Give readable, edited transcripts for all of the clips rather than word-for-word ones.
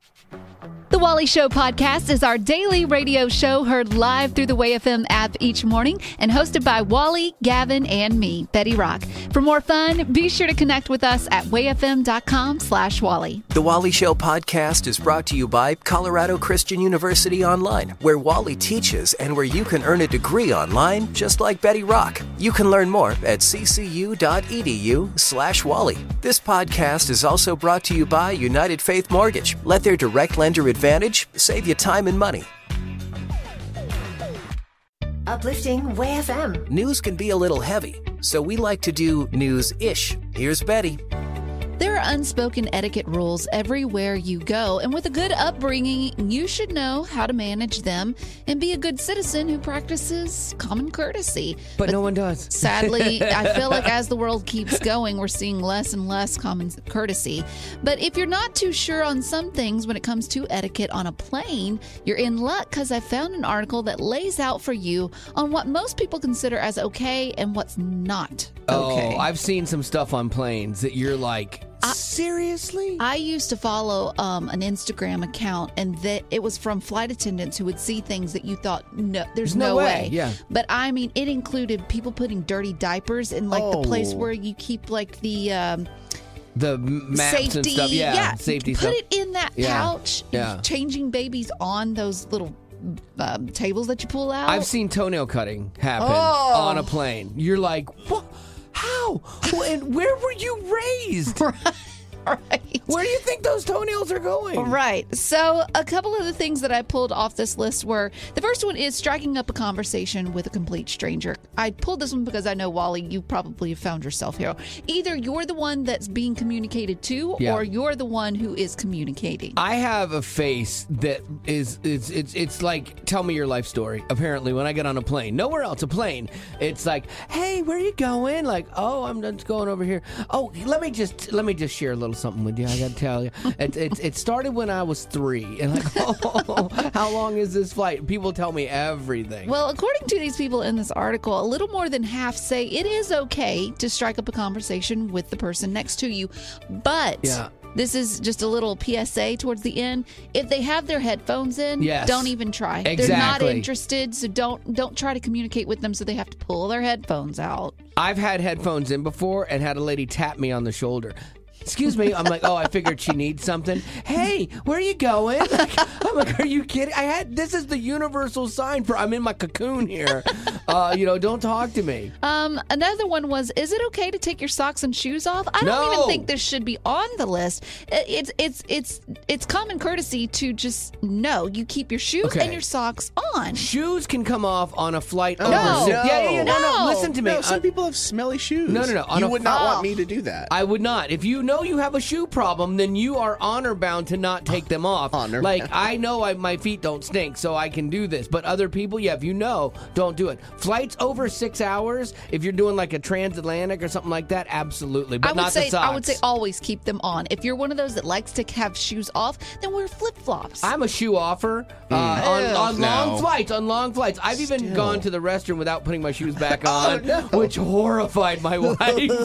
The Wally Show podcast is our daily radio show heard live through the WayFM app each morning and hosted by Wally, Gavin, and me, Betty Rock. For more fun, be sure to connect with us at wayfm.com/Wally. The Wally Show podcast is brought to you by Colorado Christian University Online, where Wally teaches and where you can earn a degree online just like Betty Rock. You can learn more at ccu.edu/Wally. This podcast is also brought to you by United Faith Mortgage. Let their direct lender advantage save you time and money. Uplifting Way FM. News can be a little heavy, so we like to do news-ish. Here's Betty. There are unspoken etiquette rules everywhere you go, and with a good upbringing, you should know how to manage them and be a good citizen who practices common courtesy. But no one does. Sadly, I feel like as the world keeps going, we're seeing less and less common courtesy. But if you're not too sure on some things when it comes to etiquette on a plane, you're in luck because I found an article that lays out for you on what most people consider as okay and what's not okay. Oh, I've seen some stuff on planes that you're like, seriously? I used to follow an Instagram account, and it was from flight attendants who would see things that you thought, no, there's no way. Yeah. But I mean, it included people putting dirty diapers in like the place where you keep like the maps safety and stuff. Yeah, safety Put stuff. it in that pouch. Yeah. Changing babies on those little tables that you pull out. I've seen toenail cutting happen on a plane. You're like, what? How? And where were you raised? Right. Where do you think those toenails are going? Right. So a couple of the things that I pulled off this list were, the first one is striking up a conversation with a complete stranger. I pulled this one because I know, Wally, you probably have found yourself here. Either you're the one that's being communicated to, or you're the one who is communicating. I have a face that it's like, tell me your life story. Apparently, when I get on a plane, nowhere else, a plane, it's like, hey, where are you going? Like, oh, I'm just going over here. Oh, let me just share a little something with you. I gotta tell you, it started when I was 3, and like, how long is this flight? People tell me everything. Well, according to these people in this article, a little more than half say it is okay to strike up a conversation with the person next to you, but this is just a little PSA towards the end. If they have their headphones in, don't even try. Exactly. They're not interested, so don't try to communicate with them so they have to pull their headphones out. I've had headphones in before and had a lady tap me on the shoulder. Excuse me. I'm like, oh, I figured she needs something. Hey, where are you going? I'm like, are you kidding? This is the universal sign for I'm in my cocoon here. Don't talk to me. Another one was, is it okay to take your socks and shoes off? I don't even think this should be on the list. It's common courtesy to just you keep your shoes and your socks on. Shoes can come off on a flight over. No. No. Listen to me. No, some people have smelly shoes. No. You would not want me to do that. I would not. If you know you have a shoe problem, then you are honor bound to not take them off. Like, I know my feet don't stink, so I can do this. But other people, if you know, don't do it. Flights over 6 hours, if you're doing like a transatlantic or something like that, absolutely. But not the socks. I would say always keep them on. If you're one of those that likes to have shoes off, then wear flip-flops. I'm a shoe offer on long flights. On long flights, I've even gone to the restroom without putting my shoes back on, which horrified my wife.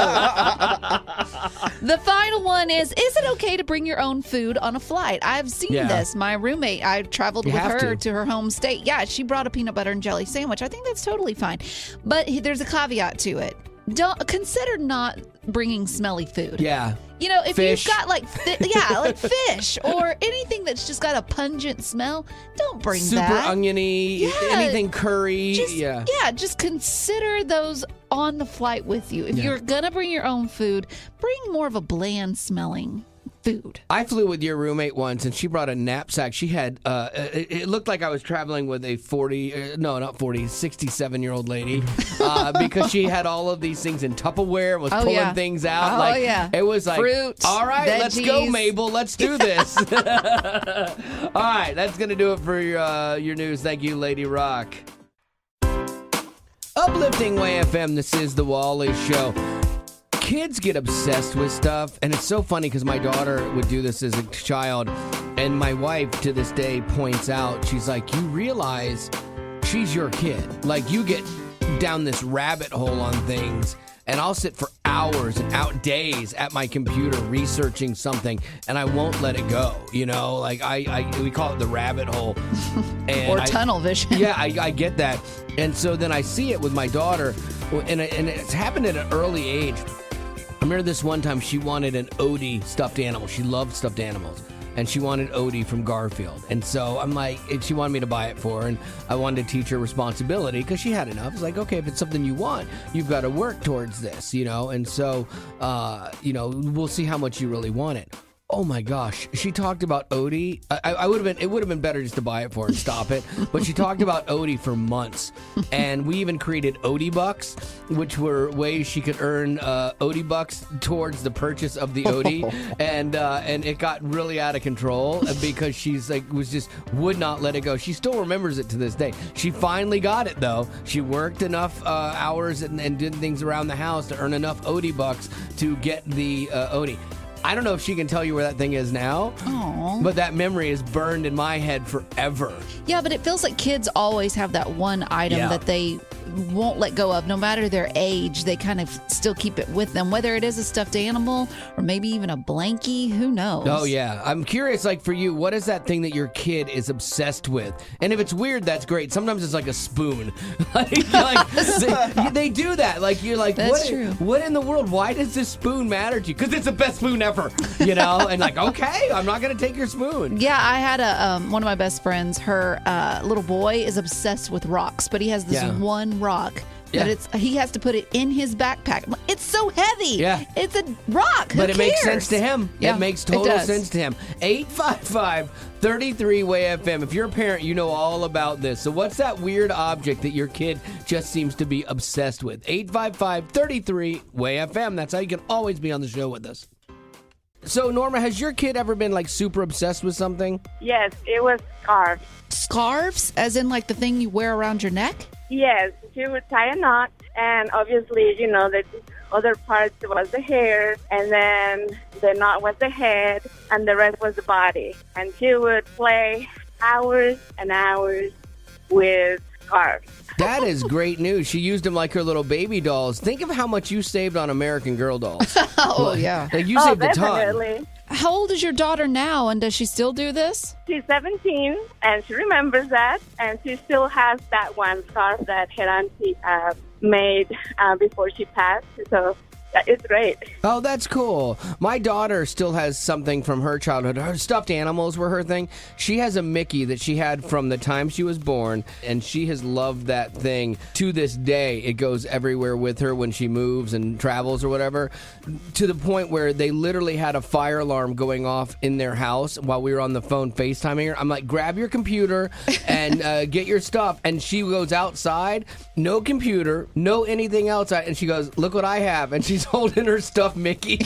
The final one is it okay to bring your own food on a flight? I've seen this. My roommate, I traveled with her to her home state. Yeah, she brought a peanut butter and jelly sandwich. I think that's totally fine. But there's a caveat to it. Don't consider not bringing smelly food. Yeah. If fish. you've got like fish or anything that's just got a pungent smell, don't bring that. Super oniony, anything curry. Just consider those on the flight with you. If you're gonna bring your own food, bring more of a bland smelling food. I flew with your roommate once, and she brought a knapsack. She had, it looked like I was traveling with a 67-year-old lady, because she had all of these things in Tupperware and was pulling things out. It was like, fruit, all right, veggies. Let's go, Mabel. Let's do this. All right, that's going to do it for your news. Thank you, Lady Rock. Uplifting Way FM, this is The Wally Show. Kids get obsessed with stuff, and it's so funny because my daughter would do this as a child, and my wife to this day points out, she's like, you realize she's your kid. Like, you get down this rabbit hole on things and I'll sit for hours and days at my computer researching something, and I won't let it go. You know, like we call it the rabbit hole. And or tunnel vision. Yeah, I get that. And so then I see it with my daughter, and it's happened at an early age. I remember this one time she wanted an Odie stuffed animal. She loved stuffed animals. And she wanted Odie from Garfield. And so I'm like, she wanted me to buy it for her. And I wanted to teach her responsibility because she had enough. It's like, okay, if it's something you want, you've got to work towards this, you know. And so, we'll see how much you really want it. Oh my gosh, she talked about Odie. It would have been better just to buy it for her and stop it. But she talked about Odie for months. And we even created Odie Bucks, which were ways she could earn Odie Bucks towards the purchase of the Odie. And it got really out of control because she's like, would not let it go. She still remembers it to this day. She finally got it though. She worked enough hours and did things around the house to earn enough Odie Bucks to get the Odie. I don't know if she can tell you where that thing is now, but that memory is burned in my head forever. Yeah, but it feels like kids always have that one item that they won't let go of. No matter their age, they kind of still keep it with them, whether it is a stuffed animal or maybe even a blankie. Who knows? Oh, yeah. I'm curious, like for you, what is that thing that your kid is obsessed with? And if it's weird, that's great. Sometimes it's like a spoon. They do that. Like you're like, that's true. What in the world? Why does this spoon matter to you? Because it's the best spoon ever, you know? And like, okay, I'm not going to take your spoon. Yeah, I had one of my best friends, her little boy is obsessed with rocks, but he has this one rock. Yeah. But he has to put it in his backpack. It's so heavy. Yeah. It's a rock. But it cares? makes sense to him. Yeah, it makes total sense to him. 855-33-WAY-FM. If you're a parent, you know all about this. So what's that weird object that your kid just seems to be obsessed with? 855-33-WAY-FM. That's how you can always be on the show with us. So, Norma, has your kid ever been, like, super obsessed with something? Yes, it was scarves. Scarves? As in, like, the thing you wear around your neck? Yes, she would tie a knot, and obviously, you know, the other parts was the hair, and then the knot was the head, and the rest was the body. And she would play hours and hours with scarves. That is great news. She used them like her little baby dolls. Think of how much you saved on American Girl dolls. Yeah. Like you saved definitely. a ton. How old is your daughter now, and does she still do this? She's 17, and she remembers that, and she still has that one scarf that her auntie made before she passed. So it's great. Oh, that's cool. My daughter still has something from her childhood. Her stuffed animals were her thing. She has a Mickey that she had from the time she was born, and she has loved that thing to this day. It goes everywhere with her when she moves and travels or whatever, to the point where they literally had a fire alarm going off in their house while we were on the phone FaceTiming her. I'm like, grab your computer and get your stuff. And she goes outside, no computer, no anything else. And she goes, look what I have. And she's holding her stuffed Mickey.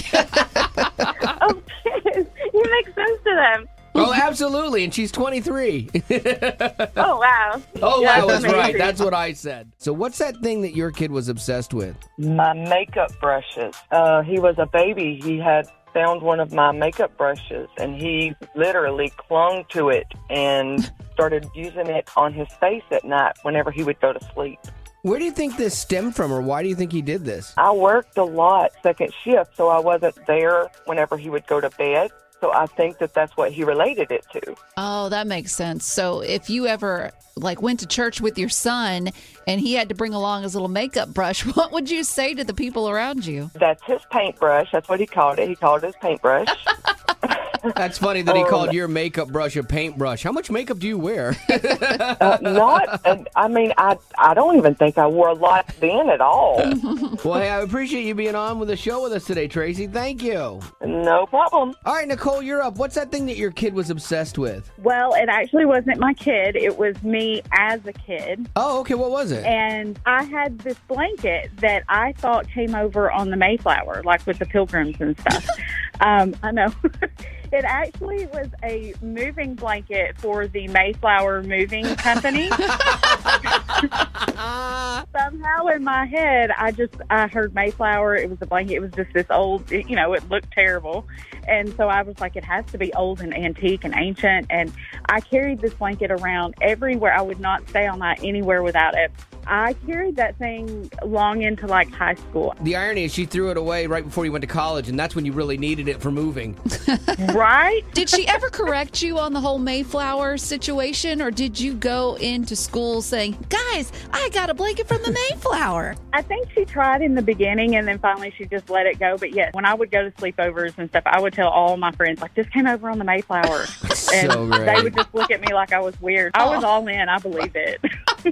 Oh, you make sense to them. Oh, absolutely. And she's 23. Oh, wow. Oh, Yeah, wow, that's amazing. right. That's what I said. So what's that thing that your kid was obsessed with? My makeup brushes. He was a baby. He had found one of my makeup brushes, and he literally clung to it and started using it on his face at night whenever he would go to sleep. Where do you think this stemmed from, or why do you think he did this? I worked a lot second shift, so I wasn't there whenever he would go to bed. So I think that that's what he related it to. Oh, that makes sense. So if you ever went to church with your son and he had to bring along his little makeup brush, what would you say to the people around you? That's his paintbrush. That's what he called it. He called it his paintbrush. That's funny that he called your makeup brush a paintbrush. How much makeup do you wear? I don't even think I wore a lot then at all. Well, hey, I appreciate you being on with the show with us today, Tracy. Thank you. No problem. All right, Nichole, you're up. What's that thing that your kid was obsessed with? Well, it actually wasn't my kid. It was me as a kid. Oh, okay. What was it? And I had this blanket that I thought came over on the Mayflower, like with the Pilgrims and stuff. I know. It actually was a moving blanket for the Mayflower Moving Company. Somehow in my head, I heard Mayflower. It was a blanket. It was just this old, it looked terrible. And so I was like, it has to be old and antique and ancient. And I carried this blanket around everywhere. I would not stay all night anywhere without it. I carried that thing long into like high school. The irony is she threw it away right before you went to college, and that's when you really needed it for moving. Right? Did she ever correct you on the whole Mayflower situation, or did you go into school saying, guys, I got a blanket from the Mayflower? I think she tried in the beginning, and then finally she just let it go. But yes, when I would go to sleepovers and stuff, I would tell all my friends, like, just came over on the Mayflower. And So great. they would just look at me like I was weird. I was all in. I believe it.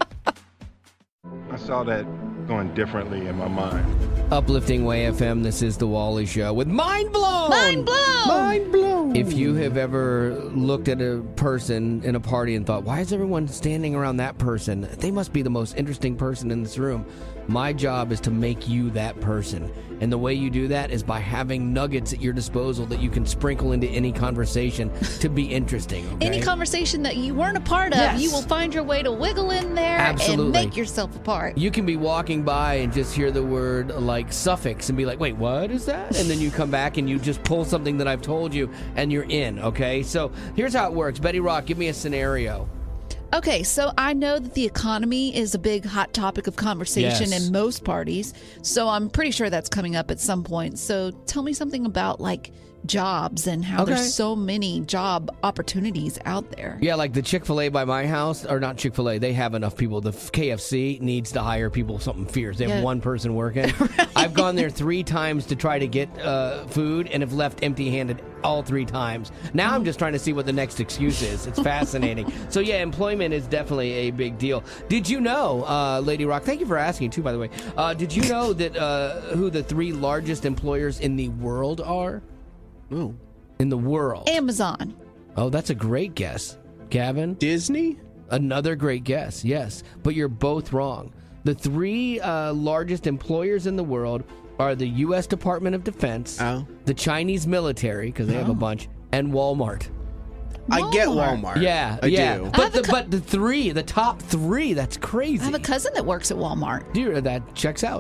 I saw that going differently in my mind. Uplifting Way FM, this is The Wally Show with Mind Blown! Mind blown! Mind blown. If you have ever looked at a person in a party and thought, why is everyone standing around that person? They must be the most interesting person in this room. My job is to make you that person. And the way you do that is by having nuggets at your disposal that you can sprinkle into any conversation to be interesting. Okay? Any conversation that you weren't a part of, Yes. you will find your way to wiggle in there Absolutely. and make yourself a part. You can be walking by and just hear the word like suffix and be like, wait, what is that? And then you come back and you just pull something that I've told you and you're in, okay? So here's how it works. Betty Rock, give me a scenario. Okay, so I know that the economy is a big hot topic of conversation Yes. in most parties, so I'm pretty sure that's coming up at some point. So tell me something about like jobs and how Okay. there's so many job opportunities out there. Yeah, like the Chick-fil-A by my house, or not Chick-fil-A, they have enough people. The KFC needs to hire people, something fierce. They have Yeah. one person working. I've gone there 3 times to try to get food and have left empty-handed all 3 times. Now I'm just trying to see what the next excuse is. It's fascinating. So yeah, employment is definitely a big deal. Did you know, Lady Rock, thank you for asking too, by the way, did you know that who the 3 largest employers in the world are? Ooh. In the world. Amazon. Oh, that's a great guess. Gavin? Disney? Another great guess, yes. But you're both wrong. The 3 largest employers in the world are the U.S. Department of Defense, the Chinese military, because they have a bunch, and Walmart. I get Walmart. Yeah, I yeah. do. But the top 3, that's crazy. I have a cousin that works at Walmart. Dude, that checks out.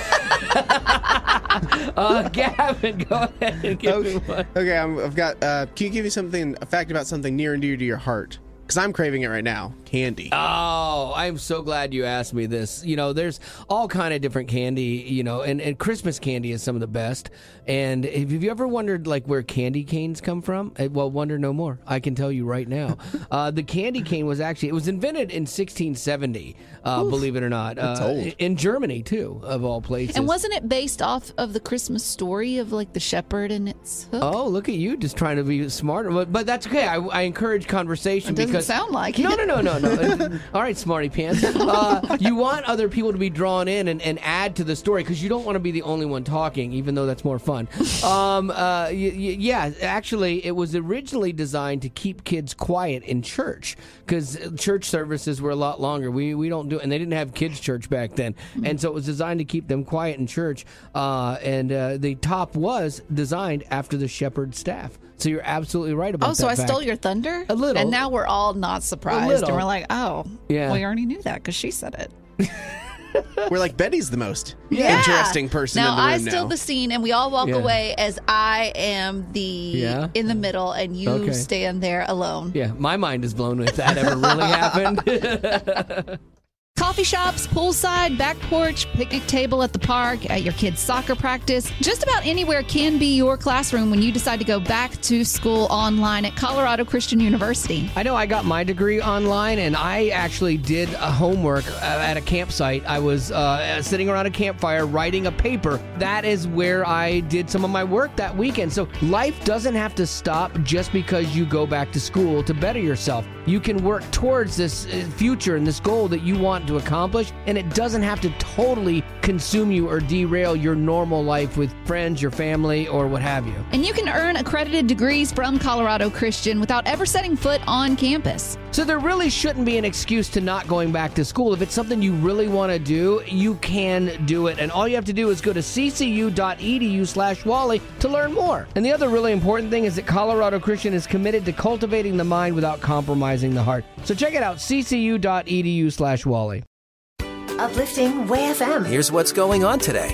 Gavin, go ahead and give me one. Okay, I've got. Can you give me a fact about something near and dear to your heart? Because I'm craving it right now. Candy. Oh, I'm so glad you asked me this. You know, there's all kind of different candy, you know, and Christmas candy is some of the best. And have you ever wondered, like, where candy canes come from? Well, wonder no more. I can tell you right now. The candy cane was it was invented in 1670, believe it or not. That's old. In Germany, too, of all places. And wasn't it based off of the Christmas story of like the shepherd and its hook? Oh, look at you just trying to be smarter. But that's okay. I encourage conversation It doesn't because sound like No. it. All right, smarty pants. You want other people to be drawn in and add to the story because you don't want to be the only one talking, even though that's more fun. Yeah, actually, it was originally designed to keep kids quiet in church because church services were a lot longer. We don't do, and they didn't have kids' church back then, and so it was designed to keep them quiet in church. And the top was designed after the shepherd's staff. So you're absolutely right about that. Oh, so I fact. stole your thunder? A little. And now we're all not surprised. little. And we're like, oh, Yeah. we already knew that because she said it. We're like, Betty's the most Yeah. interesting person now, in the room I steal now. the scene, and we all walk Yeah. away as I am Yeah. in the middle, and you Okay. stand there alone. Yeah, my mind is blown if that ever really happened. Coffee shops, poolside, back porch, picnic table at the park, at your kid's soccer practice. Just about anywhere can be your classroom when you decide to go back to school online at Colorado Christian University. I know I got my degree online, and I actually did a homework at a campsite. I was sitting around a campfire writing a paper. That is where I did some of my work that weekend. So life doesn't have to stop just because you go back to school to better yourself. You can work towards this future and this goal that you want to accomplish, and it doesn't have to totally consume you or derail your normal life with friends, your family, or what have you. And you can earn accredited degrees from Colorado Christian without ever setting foot on campus. So there really shouldn't be an excuse to not going back to school. If it's something you really want to do, you can do it. And all you have to do is go to ccu.edu/Wally to learn more. And the other really important thing is that Colorado Christian is committed to cultivating the mind without compromising the heart. So check it out, ccu.edu/Wally. Uplifting Way FM. Here's what's going on today.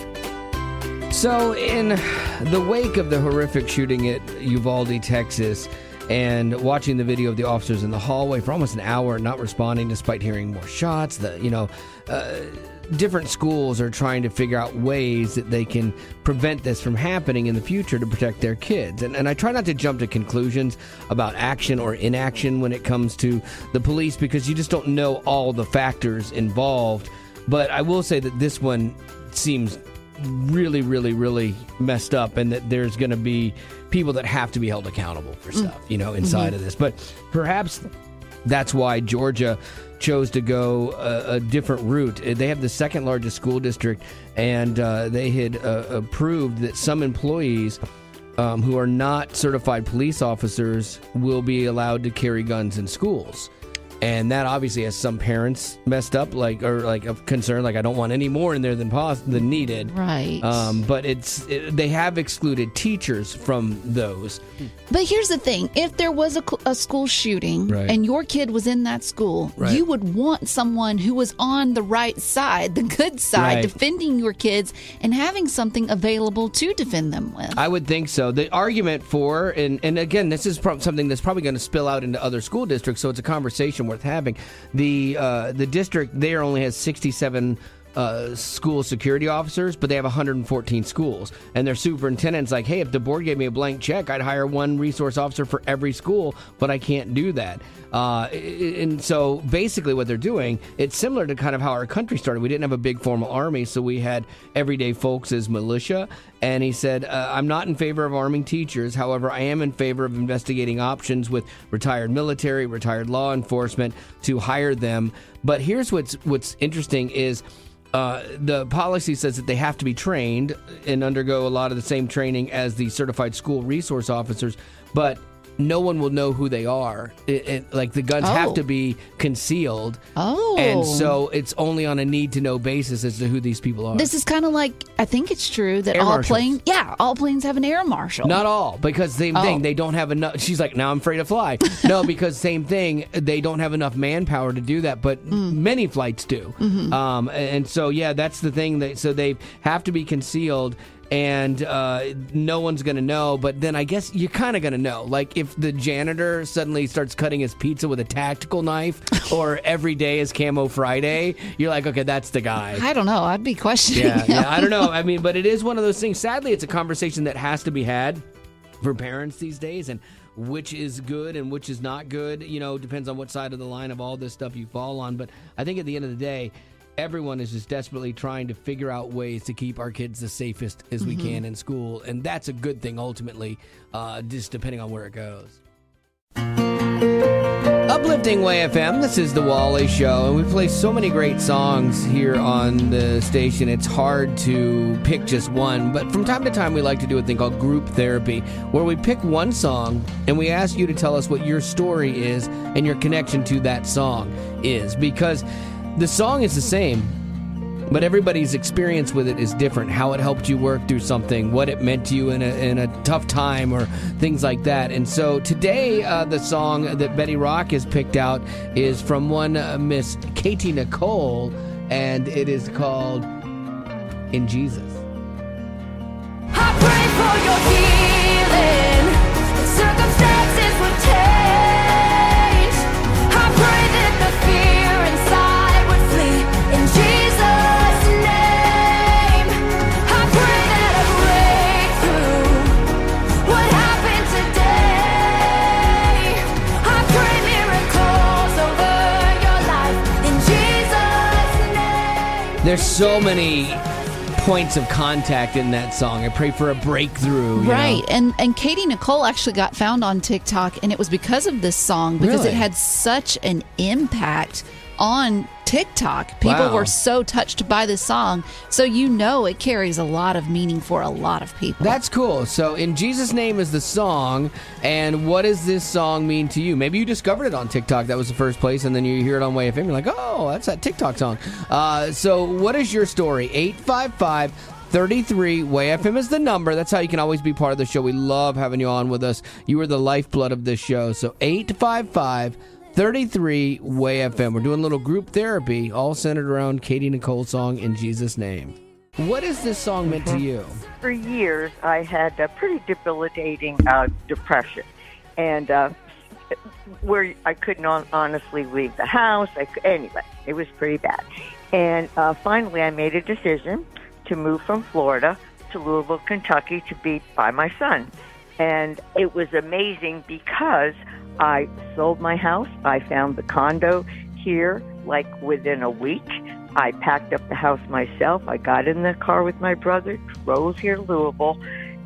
So, in the wake of the horrific shooting at Uvalde, Texas, and watching the video of the officers in the hallway for almost an hour not responding despite hearing more shots, different schools are trying to figure out ways that they can prevent this from happening in the future to protect their kids. And I try not to jump to conclusions about action or inaction when it comes to the police because you just don't know all the factors involved. But I will say that this one seems really, really, really messed up and that there's going to be people that have to be held accountable for stuff, inside of this. But perhaps that's why Georgia chose to go a different route. They have the second largest school district, and they had approved that some employees who are not certified police officers will be allowed to carry guns in schools. And that obviously has some parents messed up, like a concern, like I don't want any more in there than needed. Right. But they have excluded teachers from those. But here's the thing: if there was a school shooting Right. and your kid was in that school, Right. you would want someone who was on the right side, the good side, Right. defending your kids and having something available to defend them with. I would think so. The argument for, and again, this is something that's probably going to spill out into other school districts, so it's a conversation worth having. The district there only has 67 school security officers, but they have 114 schools. And their superintendent's like, hey, if the board gave me a blank check, I'd hire one resource officer for every school, but I can't do that. And so basically what they're doing, it's similar to kind of how our country started. We didn't have a big formal army, so we had everyday folks as militia. And he said, I'm not in favor of arming teachers. However, I am in favor of investigating options with retired military, retired law enforcement to hire them. But here's what's interesting is the policy says that they have to be trained and undergo a lot of the same training as the certified school resource officers, but no one will know who they are. Like the guns have to be concealed. Oh. And so it's only on a need-to-know basis as to who these people are. This is kind of like, I think it's true that Air all marshals. planes have an air marshal. Not all, because same thing, they don't have enough. She's like, now I'm afraid to fly. No, because same thing, they don't have enough manpower to do that, but many flights do. And so, yeah, that's the thing. So they have to be concealed. And no one's going to know, but then I guess you're kind of going to know. Like if the janitor suddenly starts cutting his pizza with a tactical knife or every day is Camo Friday, you're like, okay, that's the guy. I don't know. I'd be questioning him. Yeah, I don't know. I mean, but it is one of those things. Sadly, it's a conversation that has to be had for parents these days, and which is good and which is not good, depends on what side of the line of all this stuff you fall on. But I think at the end of the day, everyone is just desperately trying to figure out ways to keep our kids the safest as we can in school. And that's a good thing, ultimately, just depending on where it goes. Uplifting Way FM, this is the Wally Show. And we play so many great songs here on the station. It's hard to pick just one. But from time to time, we like to do a thing called group therapy, where we pick one song and we ask you to tell us what your story is and your connection to that song is. Because the song is the same, but everybody's experience with it is different. How it helped you work through something, what it meant to you in a tough time, or things like that. And so today, the song that Betty Rock has picked out is from one Miss Katy Nichole, and it is called In Jesus. I pray for your healing. Circumstances would change. I pray that the fear inside would flee. In Jesus' name, I pray that a breakthrough would happen today. I pray miracles over your life. In Jesus' name. There's so many points of contact in that song. I pray for a breakthrough. Right. You know? And Katy Nichole actually got found on TikTok, and it was because of this song, because Really? it had such an impact on TikTok. People Wow. were so touched by this song. So it carries a lot of meaning for a lot of people. That's cool. So, In Jesus' Name is the song, and what does this song mean to you? Maybe you discovered it on TikTok. That was the first place, and then you hear it on Way FM. You're like, oh, that's that TikTok song. So, what is your story? 855-33 Way FM is the number. That's how you can always be part of the show. We love having you on with us. You are the lifeblood of this show. So, 855 33 Way FM. We're doing a little group therapy, all centered around Katy Nichole song In Jesus' Name. What is this song meant to you? For years, I had a pretty debilitating depression, and where I couldn't honestly leave the house. Anyway, it was pretty bad. And finally, I made a decision to move from Florida to Louisville, Kentucky, to be by my son. And it was amazing because I sold my house. I found the condo here like within a week. I packed up the house myself. I got in the car with my brother, drove here to Louisville,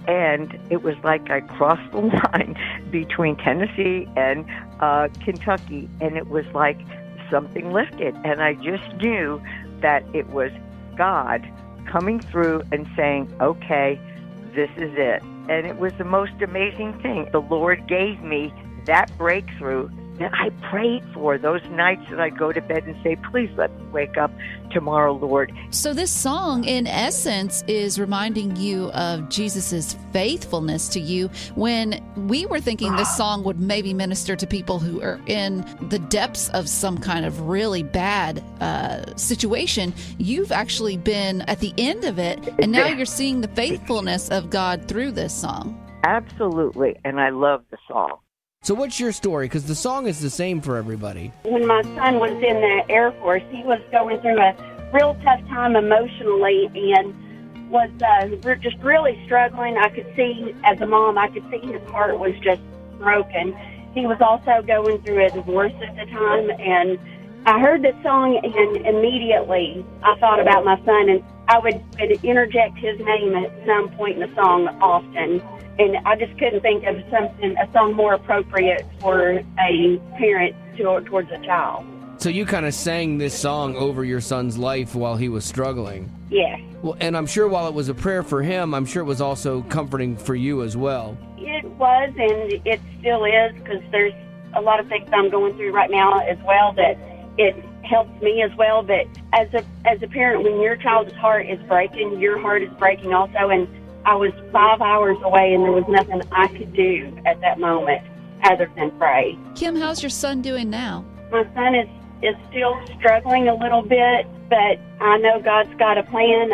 and it was like I crossed the line between Tennessee and Kentucky, and it was like something lifted. And I just knew that it was God coming through and saying, okay, this is it. And it was the most amazing thing. The Lord gave me that breakthrough that I prayed for those nights that I go to bed and say, please let me wake up tomorrow, Lord. So this song, in essence, is reminding you of Jesus's faithfulness to you. When we were thinking this song would maybe minister to people who are in the depths of some kind of really bad situation, you've actually been at the end of it, and now you're seeing the faithfulness of God through this song. Absolutely, and I love the song. So what's your story? Because the song is the same for everybody. When my son was in the Air Force, he was going through a real tough time emotionally and was just really struggling. I could see, as a mom, I could see his heart was just broken. He was also going through a divorce at the time, and I heard this song, and immediately I thought about my son, and I would interject his name at some point in the song often. And I just couldn't think of a song more appropriate for a parent towards a child. So you kind of sang this song over your son's life while he was struggling. Yes. Well, and I'm sure while it was a prayer for him, I'm sure it was also comforting for you as well. It was, and it still is, because there's a lot of things I'm going through right now as well that it helps me as well. But as a parent, when your child's heart is breaking, your heart is breaking also. And I was 5 hours away, and there was nothing I could do at that moment other than pray. Kim, how's your son doing now? My son is still struggling a little bit, but I know God's got a plan.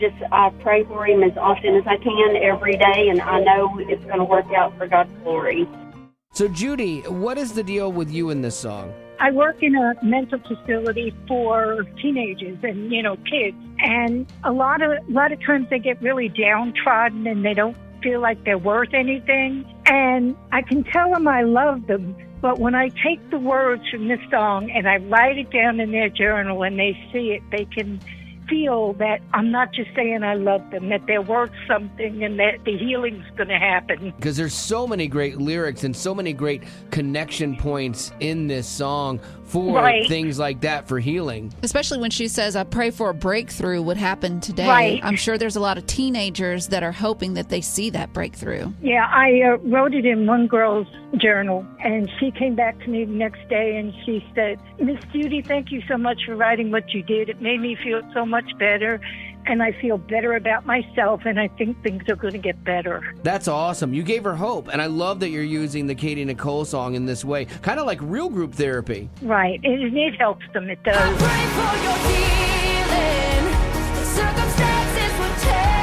I pray for him as often as I can every day, and I know it's going to work out for God's glory. So, Judy, what is the deal with you in this song? I work in a mental facility for teenagers and, kids. And a lot of times they get really downtrodden and they don't feel like they're worth anything. And I can tell them I love them. But when I take the words from this song and I write it down in their journal and they see it, they can feel that I'm not just saying I love them, that they're worth something and that the healing's going to happen. Because there's so many great lyrics and so many great connection points in this song for things like that, for healing. Especially when she says, I pray for a breakthrough would happen today. Right. I'm sure there's a lot of teenagers that are hoping that they see that breakthrough. Yeah, I wrote it in one girl's journal, and she came back to me the next day and she said, Miss Judy, thank you so much for writing what you did. It made me feel so much better, and I feel better about myself, and I think things are going to get better. That's awesome. You gave her hope, and I love that you're using the Katy Nichole song in this way, kind of like real group therapy. Right, and it helps them, it does. I pray for your healing. Circumstances will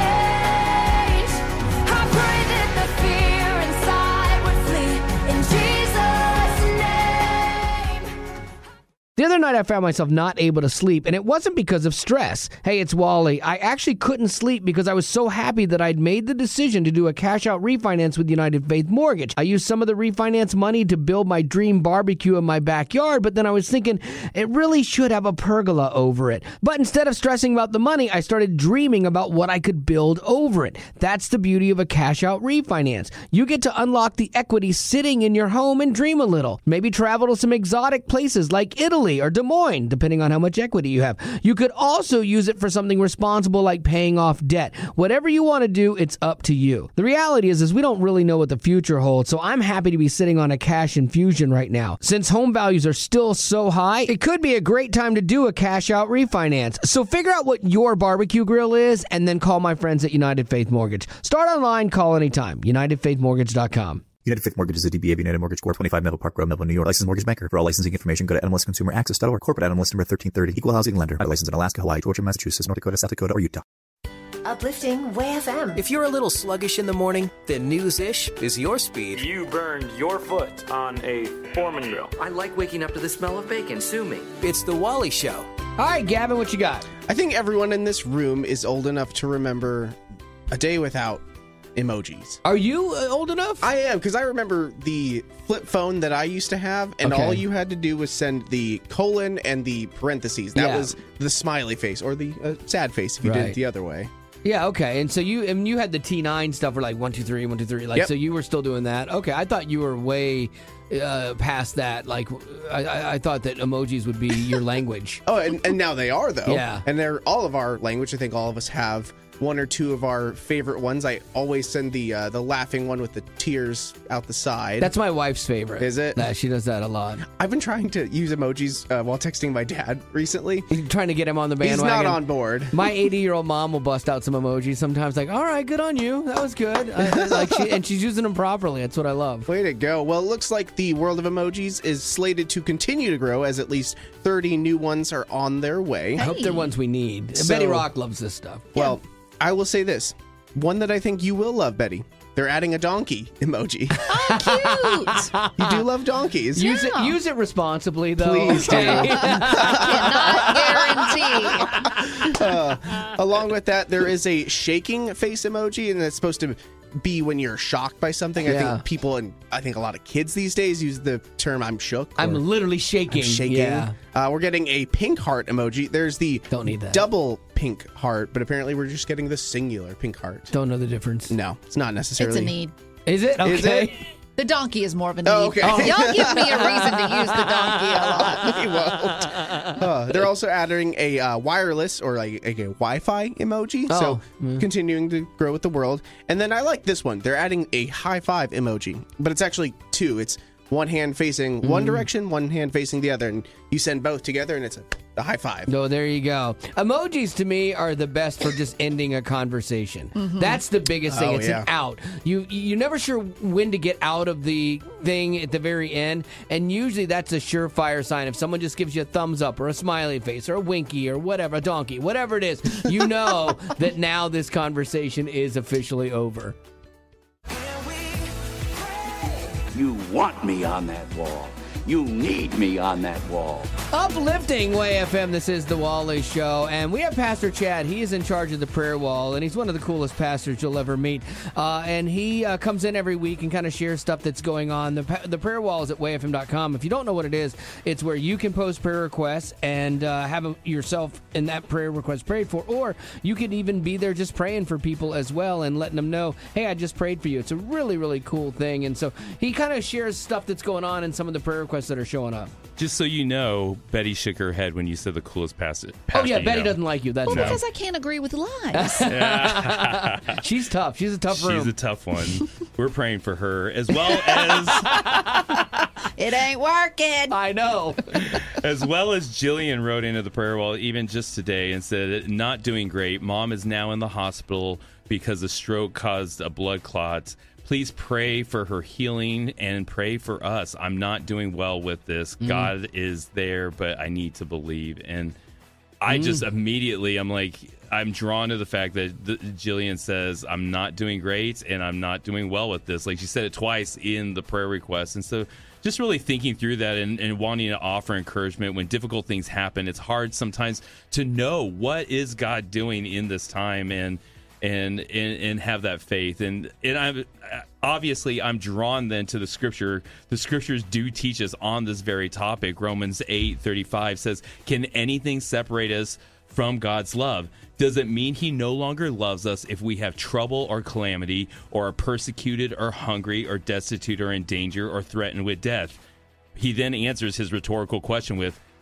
change. I pray that the fear inside would flee in Jesus' name. The other night I found myself not able to sleep, and it wasn't because of stress. Hey, it's Wally. I actually couldn't sleep because I was so happy that I'd made the decision to do a cash-out refinance with United Faith Mortgage. I used some of the refinance money to build my dream barbecue in my backyard, but then I was thinking it really should have a pergola over it. But instead of stressing about the money, I started dreaming about what I could build over it. That's the beauty of a cash-out refinance. You get to unlock the equity sitting in your home and dream a little. Maybe travel to some exotic places like Italy or Des Moines, depending on how much equity you have. You could also use it for something responsible like paying off debt. Whatever you want to do, it's up to you. The reality is we don't really know what the future holds, so I'm happy to be sitting on a cash infusion right now. Since home values are still so high, it could be a great time to do a cash out refinance. So figure out what your barbecue grill is and then call my friends at United Faith Mortgage. Start online, call anytime. UnitedFaithMortgage.com. United Fifth Mortgage is a DBA of United Mortgage Corp. 25 Melville Park Road, Melville, New York. Licensed mortgage banker. For all licensing information, go to nmlsconsumeraccess.org. Corporate NMLS number 1330. Equal housing lender. Licensed in Alaska, Hawaii, Georgia, Massachusetts, North Dakota, South Dakota, or Utah. Uplifting Way FM. If you're a little sluggish in the morning, then news-ish is your speed. You burned your foot on a Foreman grill. I like waking up to the smell of bacon. Sue me. It's The Wally Show. All right, Gavin, what you got? I think everyone in this room is old enough to remember a day without emojis. Are you old enough? I am, because I remember the flip phone that I used to have, and all you had to do was send the colon and the parentheses. That was the smiley face, or the sad face if you did it the other way. Yeah, okay. And so you had the T9 stuff where like 1, 2, 3, 1, 2, 3. Like, so you were still doing that. Okay, I thought you were way past that. Like, I thought that emojis would be your language. Oh, and now they are, though. Yeah. And they're all of our language. I think all of us have one or two of our favorite ones. I always send the laughing one with the tears out the side. That's my wife's favorite. Is it? Yeah, she does that a lot. I've been trying to use emojis while texting my dad recently. You're trying to get him on the bandwagon. He's not on board. My 80-year-old mom will bust out some emojis sometimes, like, all right, good on you. That was good. And she's using them properly. That's what I love. Way to go. Well, it looks like the world of emojis is slated to continue to grow, as at least 30 new ones are on their way. I hope they're ones we need. So- Betty Rock loves this stuff. Well, I will say this. One that I think you will love, Betty. They're adding a donkey emoji. Oh, cute. You do love donkeys. Use it responsibly, though. Please do. I cannot guarantee. Along with that, there is a shaking face emoji, and it's supposed to be when you're shocked by something. I think people, and I think a lot of kids these days use the term "I'm shook." I'm literally shaking. I'm shaking. Yeah. We're getting a pink heart emoji. There's the Don't need that. double pink heart, but apparently we're just getting the singular pink heart. Don't know the difference. No, it's not necessarily. It's a need. Is it? Okay. Is it? The donkey is more of a need. Oh, okay. Y'all give me a reason to use the donkey a lot. We won't. They're also adding a wireless or like a Wi-Fi emoji. So continuing to grow with the world. And then I like this one. They're adding a high five emoji, but it's actually two. It's one hand facing one direction, one hand facing the other, and you send both together, and it's a high five. No, there you go. Emojis to me are the best for just ending a conversation. That's the biggest thing. It's an out. You're never sure when to get out of the thing at the very end, and usually that's a surefire sign. If someone just gives you a thumbs up or a smiley face or a winky or whatever, a donkey, whatever it is, you know that now this conversation is officially over. You want me on that wall. You need me on that wall. Uplifting Way FM, this is The Wally Show, and we have Pastor Chad. He is in charge of the prayer wall, and he's one of the coolest pastors you'll ever meet. And he comes in every week and kind of shares stuff that's going on. The prayer wall is at wayfm.com. If you don't know what it is, it's where you can post prayer requests and have yourself in that prayer request prayed for, or you could even be there just praying for people as well and letting them know, hey, I just prayed for you. It's a really, really cool thing. And so he kind of shares stuff that's going on in some of the prayer requests that are showing up. Just so you know, Betty shook her head when you said the coolest pastor. Oh, yeah, Betty doesn't like you. That's Well, because I can't agree with lies. She's tough. She's a tough room. She's a tough one. We're praying for her, as well as... It ain't working. I know. As well as Jillian wrote into the prayer wall, even just today, and said, not doing great. Mom is now in the hospital because a stroke caused a blood clot. Please pray for her healing and pray for us. I'm not doing well with this. God is there, but I need to believe. And I just immediately, I'm drawn to the fact that Jillian says, I'm not doing great and I'm not doing well with this. Like she said it twice in the prayer request. And so just really thinking through that and wanting to offer encouragement when difficult things happen. It's hard sometimes to know what is God doing in this time and have that faith. And I'm obviously I'm drawn then to the scripture. The scriptures do teach us on this very topic. Romans 8:35 says, can anything separate us from God's love? Does it mean he no longer loves us if we have trouble or calamity or are persecuted or hungry or destitute or in danger or threatened with death? He then answers his rhetorical question with,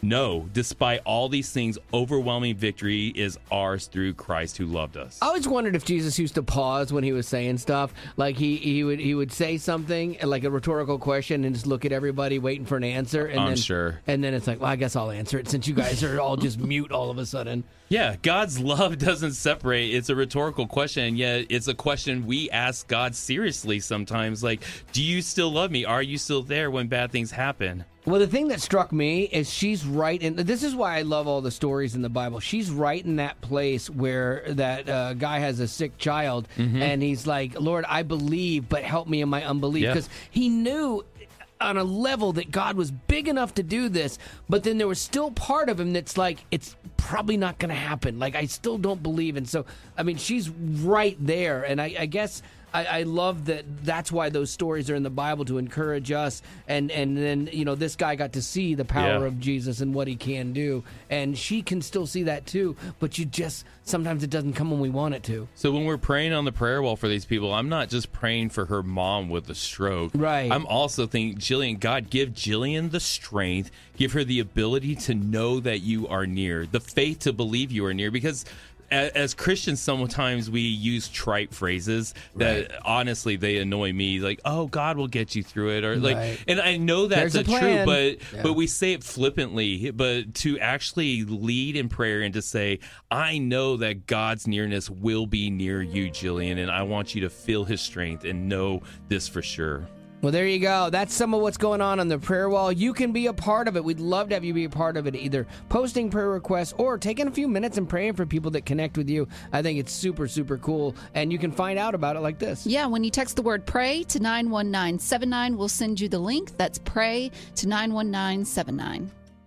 No, despite all these things, overwhelming victory is ours through Christ who loved us. I always wondered if Jesus used to pause when he was saying stuff. Like he would say something, like a rhetorical question, and just look at everybody waiting for an answer. And I'm sure. And then it's like, well, I guess I'll answer it since you guys are all just mute all of a sudden. Yeah, God's love doesn't separate. It's a rhetorical question, and yet it's a question we ask God seriously sometimes. Like, do you still love me? Are you still there when bad things happen? Well, the thing that struck me is she's right, and this is why I love all the stories in the Bible. She's right in that place where that guy has a sick child, and he's like, Lord, I believe, but help me in my unbelief. Because he knew on a level that God was big enough to do this, but then there was still part of him that's like, it's probably not going to happen. Like, I still don't believe. And so, I mean, she's right there, and I guess... I love that. That's why those stories are in the Bible, to encourage us. And then, you know, this guy got to see the power of Jesus and what he can do. And she can still see that too. But sometimes it doesn't come when we want it to. So when we're praying on the prayer wall for these people, I'm not just praying for her mom with a stroke. Right. I'm also thinking, Jillian, God, give Jillian the strength, give her the ability to know that you are near, the faith to believe you are near. Because as Christians, sometimes we use trite phrases that honestly they annoy me. Like, "Oh, God will get you through it," or like, and I know that's the truth, but we say it flippantly. But to actually lead in prayer and to say, "I know that God's nearness will be near you, Jillian, and I want you to feel His strength and know this for sure." Well, there you go. That's some of what's going on the prayer wall. You can be a part of it. We'd love to have you be a part of it, either posting prayer requests or taking a few minutes and praying for people that connect with you. I think it's super, super cool, and you can find out about it like this. Yeah, when you text the word pray to 91979, we'll send you the link. That's pray to 91979.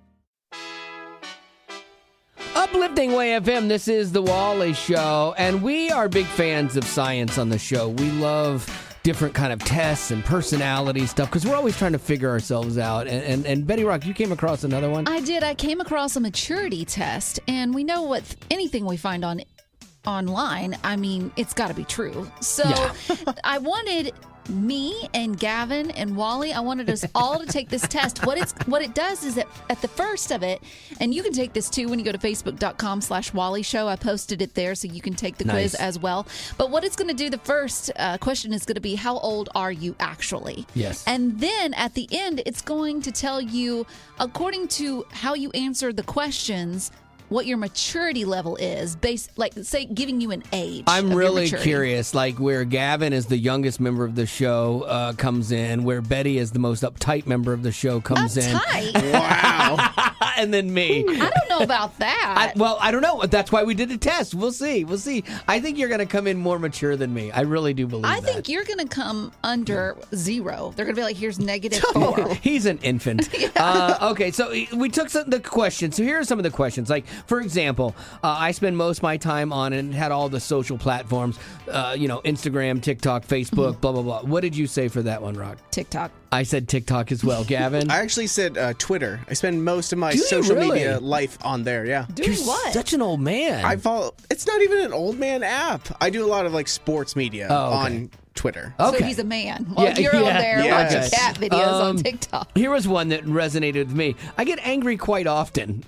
Uplifting Way FM, this is The Wally Show, and we are big fans of science on the show. We love different kind of tests and personality stuff because we're always trying to figure ourselves out. And Betty Rock, you came across another one? I did. I came across a maturity test, and we know what anything we find online, I mean, it's got to be true. So I wanted me and Gavin and Wally, I wanted us all to take this test. What it does is that at the first of it, and you can take this too when you go to facebook.com/Wally Show. I posted it there so you can take the quiz as well. But what it's going to do, the first question is going to be, how old are you actually? Yes. And then at the end, it's going to tell you, according to how you answer the questions, what your maturity level is, based, like, say, giving you an age. I'm of really your maturity. curious, like where Gavin is the youngest member of the show comes in, where Betty is the most uptight member of the show comes in. Wow. And then me. I don't know about that. I don't know. That's why we did a test. We'll see. I think you're going to come in more mature than me. I really do believe that. I think you're going to come under 0. They're going to be like, here's -4. He's an infant. Okay, so we took the questions. So here are some of the questions. Like, for example, I spend most of my time on and had all the social platforms, Instagram, TikTok, Facebook, blah, blah, blah. What did you say for that one, Rock? TikTok. I said TikTok as well. Gavin? I actually said Twitter. I spend most of my social media life on there, yeah. Doing what? Such an old man. I follow. It's not even an old man app. I do a lot of like sports media on Twitter. Okay. So he's a man. Well, you're on there watching cat videos on TikTok. Here was one that resonated with me. I get angry quite often.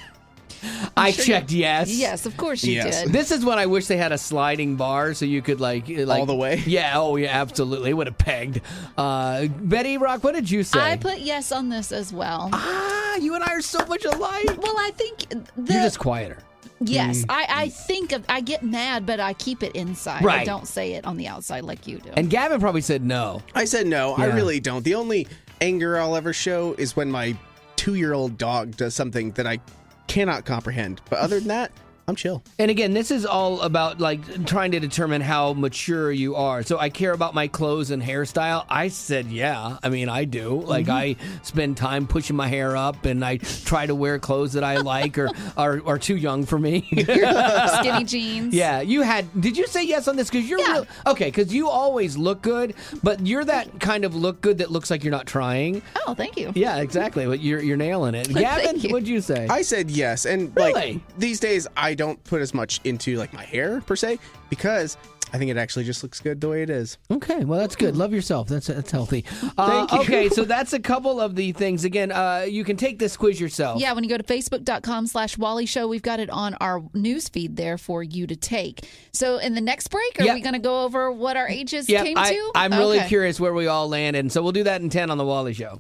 I checked yes. Yes, of course you did. This is when I wish they had a sliding bar so you could like all the way. Yeah, absolutely. It would have pegged. Betty Rock, what did you say? I put yes on this as well. You and I are so much alike. Well, I think you're just quieter. Yes, I think I get mad, but I keep it inside. Right. I don't say it on the outside like you do. And Gavin probably said no. I said no. I really don't. The only anger I'll ever show is when my 2-year-old dog does something that I cannot comprehend. But other than that, I'm chill. And again, this is all about like trying to determine how mature you are. So I care about my clothes and hairstyle. I said, yeah. I mean, I do. Like I spend time pushing my hair up, and I try to wear clothes that I like or are too young for me. Skinny jeans. Yeah. Did you say yes on this? Because you're real. Okay, because you always look good, but you're that kind of look good that looks like you're not trying. Oh, thank you. Yeah, exactly. But you're nailing it. Gavin, what'd you say? I said yes. And like these days, I don't put as much into like my hair per se, because I think it actually just looks good the way it is. Okay, well, that's good. Love yourself. That's healthy. Thank you. Okay, so that's a couple of the things. Again, you can take this quiz yourself. Yeah, when you go to facebook.com/Wally Show, we've got it on our news feed there for you to take. So in the next break, are we going to go over what our ages came to? I'm really curious where we all landed, and so we'll do that in 10 on The Wally Show.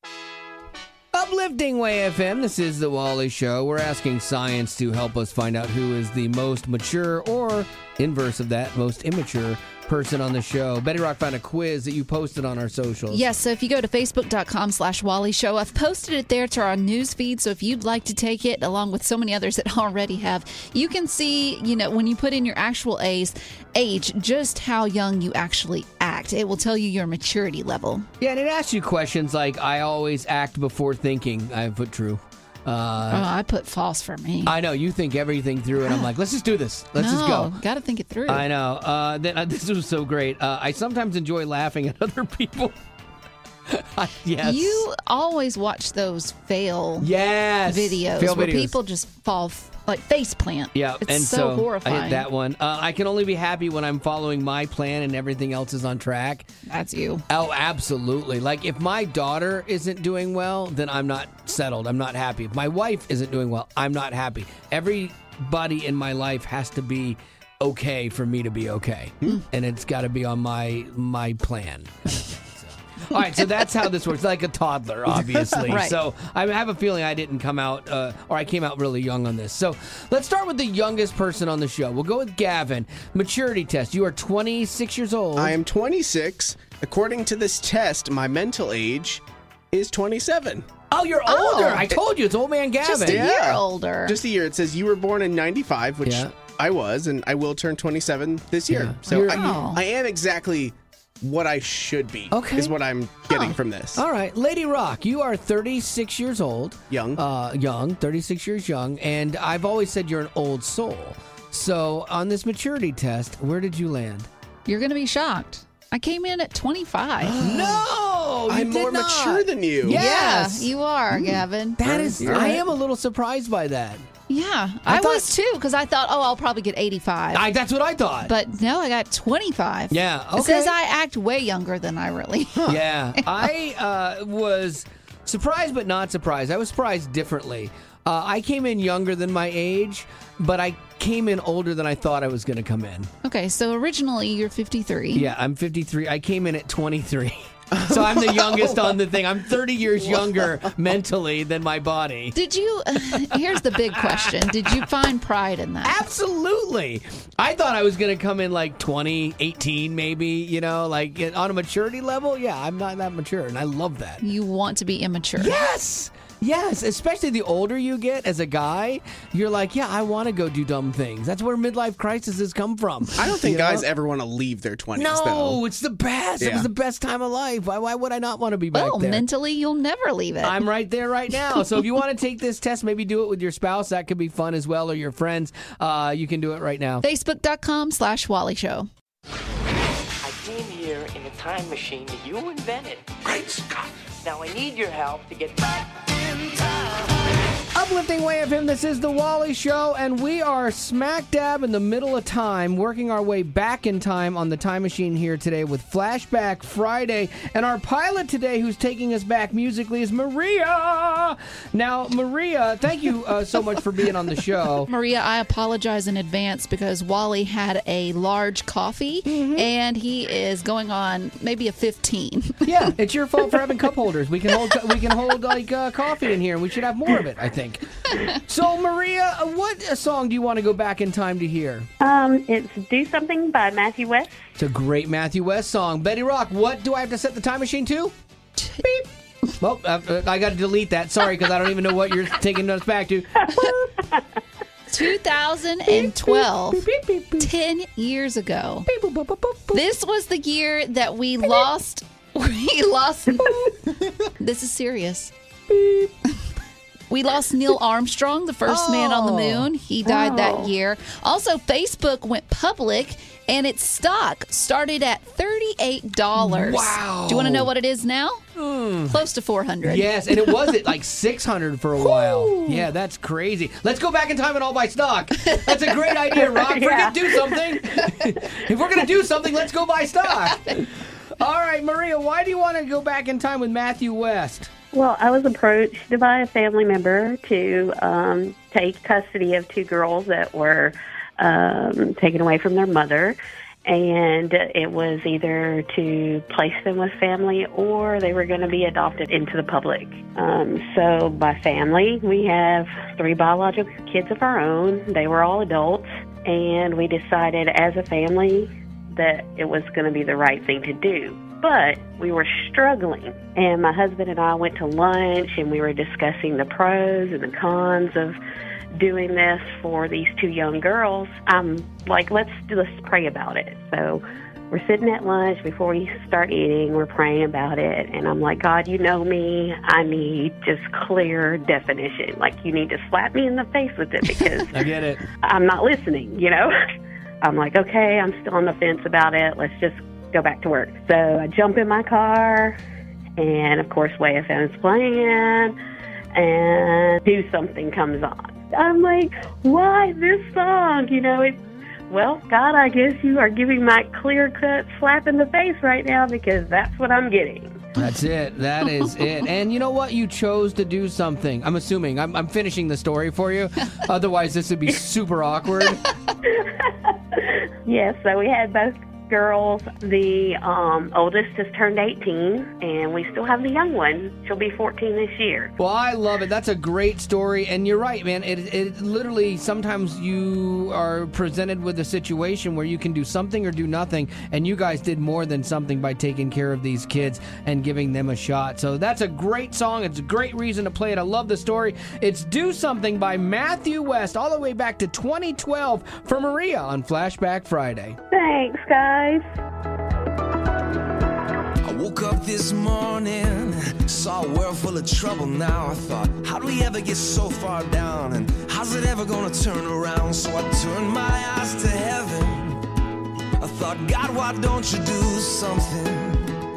Uplifting Way FM, this is The Wally Show. We're asking science to help us find out who is the most mature or, inverse of that, most immature person on the show. Betty Rock found a quiz that you posted on our socials. Yes, so if you go to facebook.com/Wally Show, I've posted it there to our news feed, so if you'd like to take it, along with so many others that already have, you can see, when you put in your actual age, just how young you actually act. It will tell you your maturity level. Yeah, and it asks you questions like, I always act before thinking. I put true. I put false for me. I know, you think everything through, and I'm like, let's just do this. Let's just go. Got to think it through. I know. This was so great. I sometimes enjoy laughing at other people. Yes. You always watch those fail videos fail where videos. people just fall like face plant. Yeah, it's and so horrifying. I hit that one. I can only be happy when I'm following my plan and everything else is on track. That's you. Oh, absolutely. Like if my daughter isn't doing well, then I'm not settled. I'm not happy. If my wife isn't doing well, I'm not happy. Everybody in my life has to be okay for me to be okay, and it's got to be on my plan. All right, so that's how this works. Like a toddler, obviously. Right. So I have a feeling I didn't come out, or I came out really young on this. So let's start with the youngest person on the show. We'll go with Gavin. Maturity test. You are 26 years old. I am 26. According to this test, my mental age is 27. Oh, you're older. I told you, it's old man Gavin. Just a year older. Just a year. It says you were born in 95, which I was, and I will turn 27 this year. So I am exactly what I should be, is what I'm getting from this. All right. Lady Rock, you are 36 years old. Young. 36 years young. And I've always said you're an old soul. So on this maturity test, where did you land? You're going to be shocked. I came in at 25. No! I'm more mature than you. Yes. Yeah, you are, Gavin. That is, I am a little surprised by that. Yeah, I was too, because I thought, I'll probably get 85. That's what I thought. But no, I got 25. Yeah, okay. It says I act way younger than I really am. Yeah, I was surprised but not surprised. I was surprised differently. I came in younger than my age, but I came in older than I thought I was going to come in. Okay, so originally you're 53. Yeah, I'm 53. I came in at 23. So I'm the youngest on the thing. I'm 30 years younger mentally than my body. Did you, here's the big question. Did you find pride in that? Absolutely. I thought I was going to come in like 20, 18 maybe, like on a maturity level. Yeah, I'm not that mature, and I love that. You want to be immature. Yes. Yes, especially the older you get as a guy, you're like, yeah, I want to go do dumb things. That's where midlife crises come from. I don't think guys ever want to leave their 20s, though. No, it's the best. It was the best time of life. Why would I not want to be back there? Mentally, you'll never leave it. I'm right there right now. So if you want to take this test, maybe do it with your spouse. That could be fun as well, or your friends. You can do it right now. Facebook.com/Wally Show. I came here in a time machine that you invented. Great Scott. Now I need your help to get back in time. Uplifting Way FM, this is The Wally Show, and we are smack dab in the middle of time, working our way back in time on the time machine here today with Flashback Friday. And our pilot today, who's taking us back musically, is Maria. Now, Maria, thank you so much for being on the show. Maria, I apologize in advance because Wally had a large coffee, and he is going on maybe a 15. Yeah, it's your fault for having cup holders. We can hold like coffee in here, and we should have more of it, I think. So, Maria, what song do you want to go back in time to hear? It's Do Something by Matthew West. It's a great Matthew West song. Betty Rock, what do I have to set the time machine to? Beep. Well, I got to delete that. Sorry, because I don't even know what you're taking us back to. 2012, 10 years ago. This was the year that we lost. This is serious. We lost Neil Armstrong, the first man on the moon. He died that year. Also, Facebook went public, and its stock started at $38. Wow. Do you want to know what it is now? Close to $400. Yes, and it was at like $600 for a while. Yeah, that's crazy. Let's go back in time and all buy stock. That's a great idea, Rock. If we're going to do something, let's go buy stock. All right, Maria, why do you want to go back in time with Matthew West? Well, I was approached by a family member to take custody of 2 girls that were taken away from their mother. And it was either to place them with family or they were going to be adopted into the public. So by family, we have 3 biological kids of our own. They were all adults. And we decided as a family that it was going to be the right thing to do. But we were struggling. And my husband and I went to lunch and we were discussing the pros and the cons of doing this for these 2 young girls. I'm like, let's pray about it. So we're sitting at lunch before we start eating. We're praying about it. And I'm like, God, you know me. I need just clear definition. Like, you need to slap me in the face with it because I get it. I'm not listening, you know? I'm like, okay, I'm still on the fence about it. Let's just go back to work. So I jump in my car, and of course, Way FM is playing, and Do Something comes on. I'm like, why this song? You know, well, God, I guess you are giving my clear-cut slap in the face right now because that's what I'm getting. That's it. That is it. And you know what? You chose to do something. I'm assuming. I'm finishing the story for you. Otherwise, this would be super awkward. Yes, so we had both girls. The oldest has turned 18, and we still have the young one. She'll be 14 this year. Well, I love it. That's a great story, and you're right, man. It literally, sometimes you are presented with a situation where you can do something or do nothing, and you guys did more than something by taking care of these kids and giving them a shot. So that's a great song. It's a great reason to play it. I love the story. It's Do Something by Matthew West, all the way back to 2012 for Maria on Flashback Friday. Thanks, guys. I woke up this morning, saw a world full of trouble now. I thought, how do we ever get so far down? And how's it ever gonna turn around? So I turned my eyes to heaven. I thought, God, why don't you do something?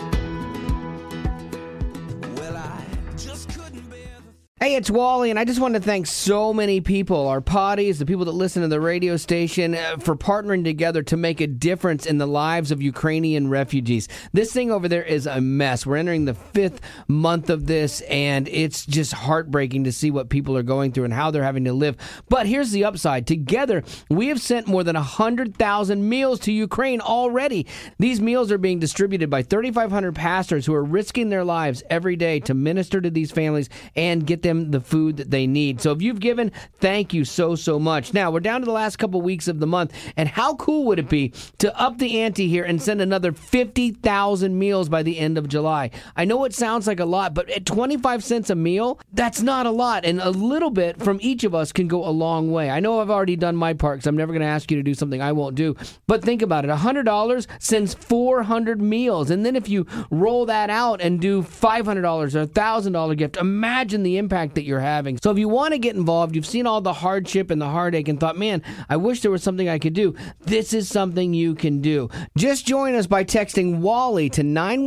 Well, I just couldn't bear the... Hey, it's Wally, and I just want to thank so many people, our potties, the people that listen to the radio station, for partnering together to make a difference in the lives of Ukrainian refugees. This thing over there is a mess. We're entering the 5th month of this, and it's just heartbreaking to see what people are going through and how they're having to live. But here's the upside. Together, we have sent more than 100,000 meals to Ukraine already. These meals are being distributed by 3,500 pastors who are risking their lives every day to minister to these families and get them the food that they need. So if you've given, thank you so much. Now, we're down to the last couple weeks of the month, and how cool would it be to up the ante here and send another 50,000 meals by the end of July? I know it sounds like a lot, but at 25 cents a meal, that's not a lot, and a little bit from each of us can go a long way. I know I've already done my part because I'm never going to ask you to do something I won't do, but think about it. $100 sends 400 meals, and then if you roll that out and do $500 or $1,000 gift, imagine the impact that you're having. So if you want to get involved, you've seen all the hardship and the heartache and thought, man, I wish there was something I could do. This is something you can do. Just join us by texting Wally to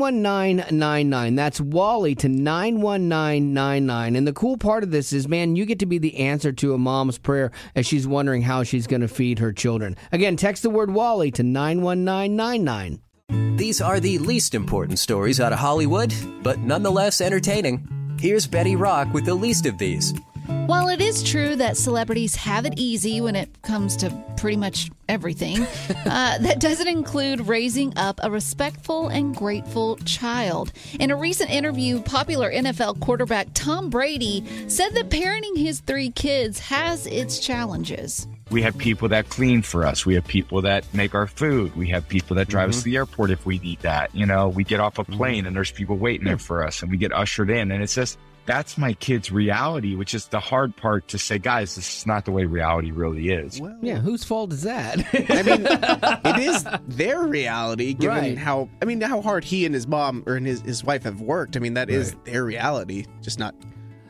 91999. That's Wally to 91999. And the cool part of this is, man, you get to be the answer to a mom's prayer as she's wondering how she's going to feed her children. Again, text the word Wally to 91999. These are the least important stories out of Hollywood, but nonetheless entertaining. Here's Betty Rock with the least of these. While it is true that celebrities have it easy when it comes to pretty much everything, that doesn't include raising up a respectful and grateful child. In a recent interview, popular NFL quarterback Tom Brady said that parenting his 3 kids has its challenges. We have people that clean for us. We have people that make our food. We have people that drive us to the airport if we need that. You know, we get off a plane and there's people waiting there for us and we get ushered in. And it's just, that's my kid's reality, which is the hard part to say, guys, this is not the way reality really is. Well, yeah, whose fault is that? I mean, it is their reality, given how hard he and his mom or his wife have worked. I mean, that is their reality, just not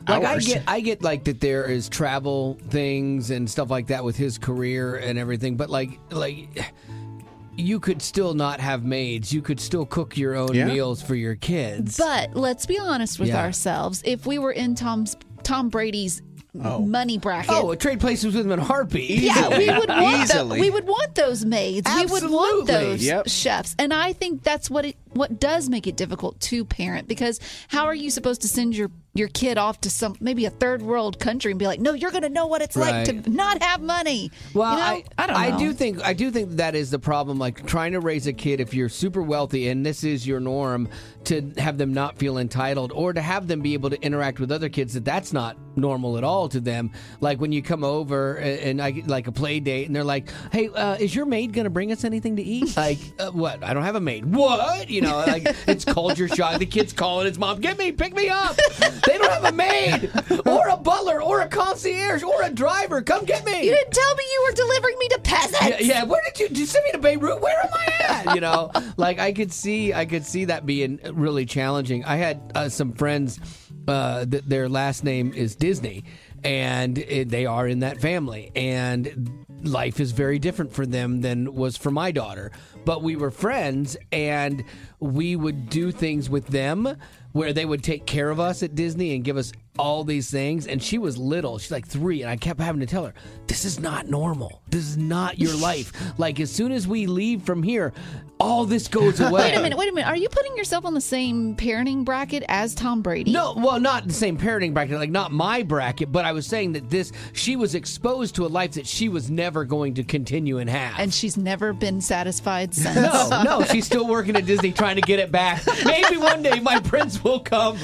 Like hours. I get like that there is travel things and stuff like that with his career and everything, but like you could still not have maids. You could still cook your own meals for your kids. But let's be honest with ourselves. If we were in Tom Brady's money bracket. Trade places with him in a heartbeat. Yeah, we would want those maids. Absolutely. We would want those chefs. And I think that's what does make it difficult to parent, because how are you supposed to send your kid off to maybe a third world country and be like, no, you're going to know what it's like to not have money. Well, I don't know. I do think that is the problem. Like trying to raise a kid, if you're super wealthy and this is your norm, to have them not feel entitled, or to have them be able to interact with other kids that's not normal at all to them. Like when you come over and I get like a play date and they're like, hey, is your maid going to bring us anything to eat? Like, what? I don't have a maid. What? Like it's culture shock. The kid's calling his mom, pick me up. They don't have a maid or a butler or a concierge or a driver. Come get me. You didn't tell me you were delivering me to peasants. Yeah. Where did you send me to Beirut? Where am I at? Like I could see that being really challenging. I had some friends that their last name is Disney, and they are in that family, and life is very different for them than was for my daughter. But we were friends, and we would do things with them where they would take care of us at Disney and give us all these things. And she was little. She's like 3. And I kept having to tell her, this is not normal. This is not your life. Like, as soon as we leave from here, all this goes away. Wait a minute. Are you putting yourself on the same parenting bracket as Tom Brady? No, well, not the same parenting bracket, like not my bracket, but I was saying that she was exposed to a life that she was never going to continue and have. And she's never been satisfied since. No, she's still working at Disney trying to get it back. Maybe one day my prince will come.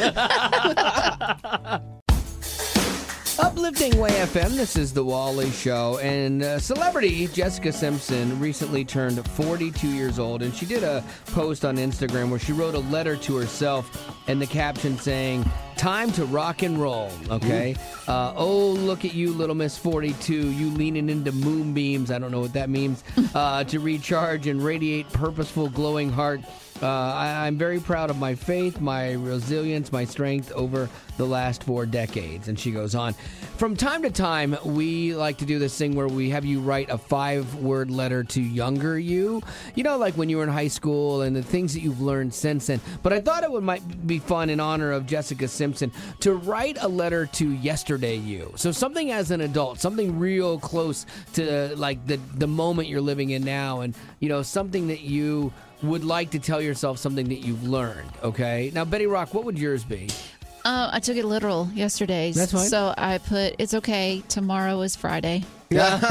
Uplifting Way FM, this is The Wally Show, and celebrity Jessica Simpson recently turned 42 years old, and she did a post on Instagram where she wrote a letter to herself, and the caption saying, time to rock and roll, okay? Oh, look at you, little Miss 42, you leaning into moonbeams, I don't know what that means, to recharge and radiate purposeful, glowing heart. I'm very proud of my faith, my resilience, my strength over the last 4 decades. And she goes on. From time to time, we like to do this thing where we have you write a 5-word letter to younger you. Like when you were in high school and the things that you've learned since then. But I thought it might be fun in honor of Jessica Simpson to write a letter to yesterday you. So something as an adult, something real close to like the moment you're living in now, and something that you would like to tell yourself, something that you've learned, okay? Now, Betty Rock, what would yours be? I took it literal yesterday. That's fine. So I put, it's okay, tomorrow is Friday. Nice.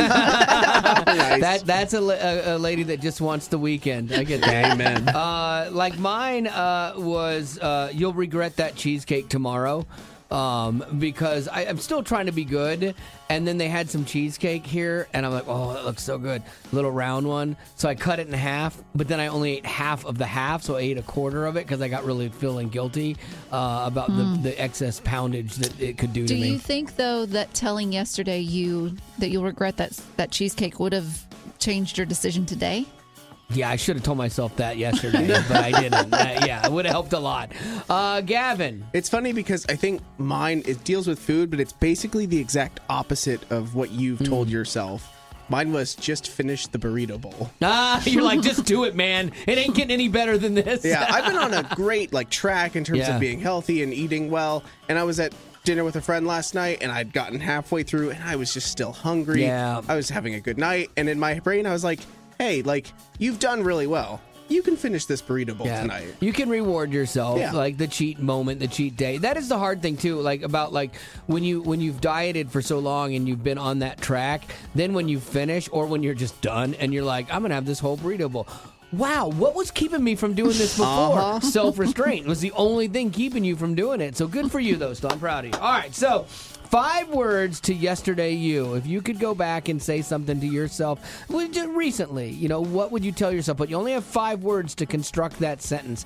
That's a lady that just wants the weekend. I get that. Amen. Like mine was, you'll regret that cheesecake tomorrow. Because I'm still trying to be good, and then they had some cheesecake here, and I'm like, oh, that looks so good. Little round one. So I cut it in half, but then I only ate half of the half, so I ate a quarter of it because I got really feeling guilty about the excess poundage that it could do to me. Do you think, though, that telling yesterday you that you'll regret that cheesecake would have changed your decision today? Yeah, I should have told myself that yesterday, but I didn't. It would have helped a lot. Gavin. It's funny because I think mine, it deals with food, but it's basically the exact opposite of what you've told yourself. Mine was just finish the burrito bowl. You're like, just do it, man. It ain't getting any better than this. Yeah, I've been on a great track in terms of being healthy and eating well, and I was at dinner with a friend last night, and I'd gotten halfway through, and I was just still hungry. Yeah. I was having a good night, and in my brain, I was like, hey, you've done really well. You can finish this burrito bowl tonight. You can reward yourself, like the cheat moment, the cheat day. That is the hard thing too, about when you've dieted for so long and you've been on that track, then when you finish or when you're just done and you're like, I'm gonna have this whole burrito bowl. Wow, what was keeping me from doing this before? Self-restraint was the only thing keeping you from doing it. So good for you, though, so I'm proud of you. All right, so 5 words to yesterday you. If you could go back and say something to yourself recently, what would you tell yourself? But you only have 5 words to construct that sentence.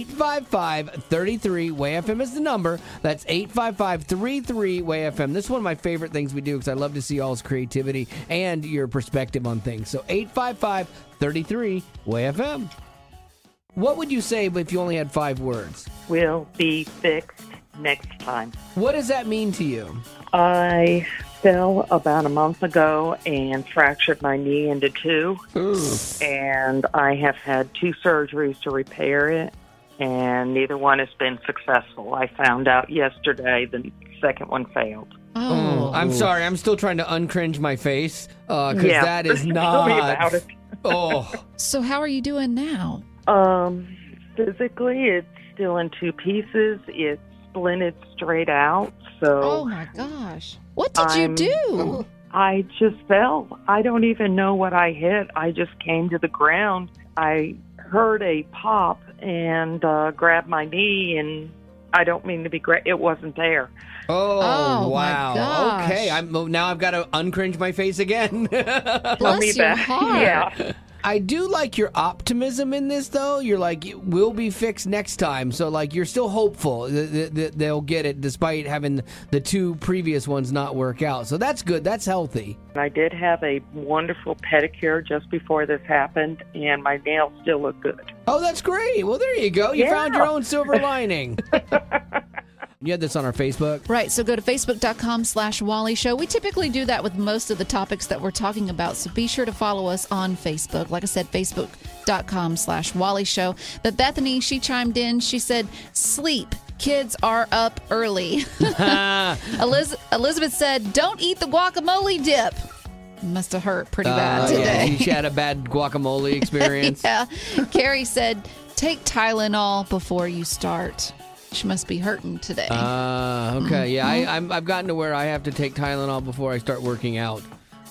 855-33-WAY-FM is the number. That's 855-33-WAY-FM. This is one of my favorite things we do because I love to see all's creativity and your perspective on things. So 855-33-WAY-FM. What would you say if you only had 5 words? Will be fixed. next time. What does that mean to you? I fell about a month ago and fractured my knee into two. And I have had 2 surgeries to repair it, and neither one has been successful. I found out yesterday the second one failed. Oh, I'm sorry. I'm still trying to uncringe my face because that is Tell me not. about it. Oh, So how are you doing now? Physically, it's still in 2 pieces. It's splinted straight out. So Oh my gosh. What did you do? I just fell. I don't even know what I hit. I just came to the ground. I heard a pop and grabbed my knee, and I don't mean to be it wasn't there. Oh, my wow. gosh. Okay, now I've got to uncringe my face again. Bless your heart. Yeah. I do like your optimism in this, though. You're like, it will be fixed next time. So, like, you're still hopeful that they'll get it despite having the 2 previous ones not work out. So that's good. That's healthy. I did have a wonderful pedicure just before this happened, and my nails still look good. Oh, that's great. Well, there you go. You found your own silver lining. You had this on our Facebook? Right, so go to facebook.com/Wally Show. We typically do that with most of the topics that we're talking about, so be sure to follow us on Facebook. Like I said, facebook.com/Wally Show. But Bethany, she chimed in. She said, sleep. Kids are up early. Elizabeth said, don't eat the guacamole dip. Must have hurt pretty bad today. Yeah, she had a bad guacamole experience. Yeah. Carrie said, take Tylenol before you start. She must be hurting today. Okay. Yeah, I've gotten to where I have to take Tylenol before I start working out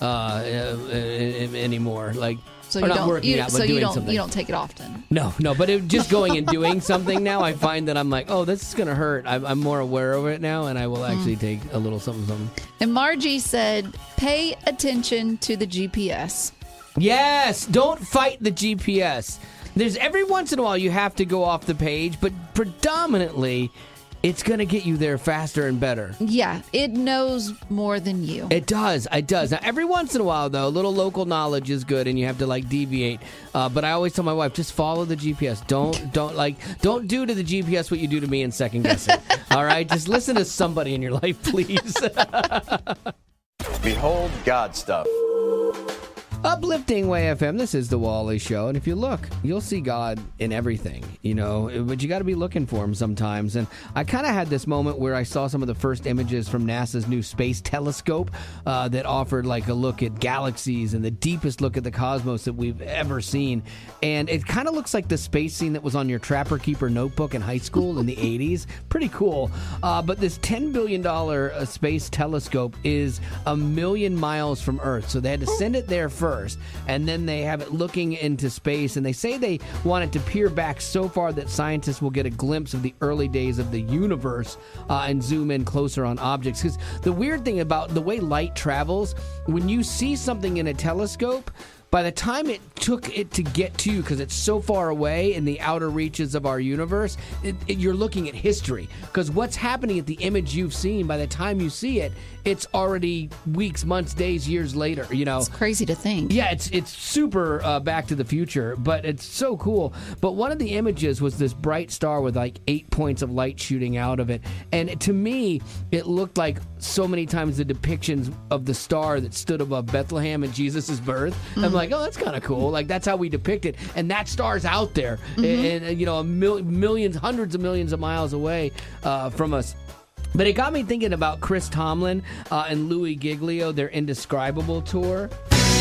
anymore. Like, So or you not don't. working out, but doing something. You don't take it often. No. But just going and doing something now, I find that I'm like, oh, this is gonna hurt. I'm more aware of it now, and I will actually take a little something. And Margie said, pay attention to the GPS. Yes, don't fight the GPS. There's every once in a while you have to go off the page, but predominantly it's going to get you there faster and better. Yeah, it knows more than you. It does. Now, every once in a while, though, a little local knowledge is good, and you have to like deviate. But I always tell my wife, just follow the GPS. Don't do to the GPS what you do to me and second guess it. All right, just listen to somebody in your life, please. Behold God stuff. Uplifting Way FM, this is the Wally Show, and if you look, you'll see God in everything, but you got to be looking for him sometimes. And I kind of had this moment where I saw some of the first images from NASA's new space telescope that offered like a look at galaxies and the deepest look at the cosmos that we've ever seen. And it kind of looks like the space scene that was on your Trapper Keeper notebook in high school in the 80s. Pretty cool. But this $10 billion space telescope is 1 million miles from Earth, so they had to send it there first. And then they have it looking into space, and they say they want it to peer back so far that scientists will get a glimpse of the early days of the universe and zoom in closer on objects. Because the weird thing about the way light travels, when you see something in a telescope, by the time it took it to get to you, because it's so far away in the outer reaches of our universe, you're looking at history. Because what's happening at the image you've seen, by the time you see it, it's already weeks, months, days, years later. It's crazy to think. Yeah, it's super Back to the Future, but it's so cool. But one of the images was this bright star with like 8 points of light shooting out of it. And to me, it looked like so many times the depictions of the star that stood above Bethlehem and Jesus' birth. I'm like, oh, that's kind of cool. Like, that's how we depict it. And that star's out there. And millions, hundreds of millions of miles away from us. But it got me thinking about Chris Tomlin and Louis Giglio, their Indescribable tour.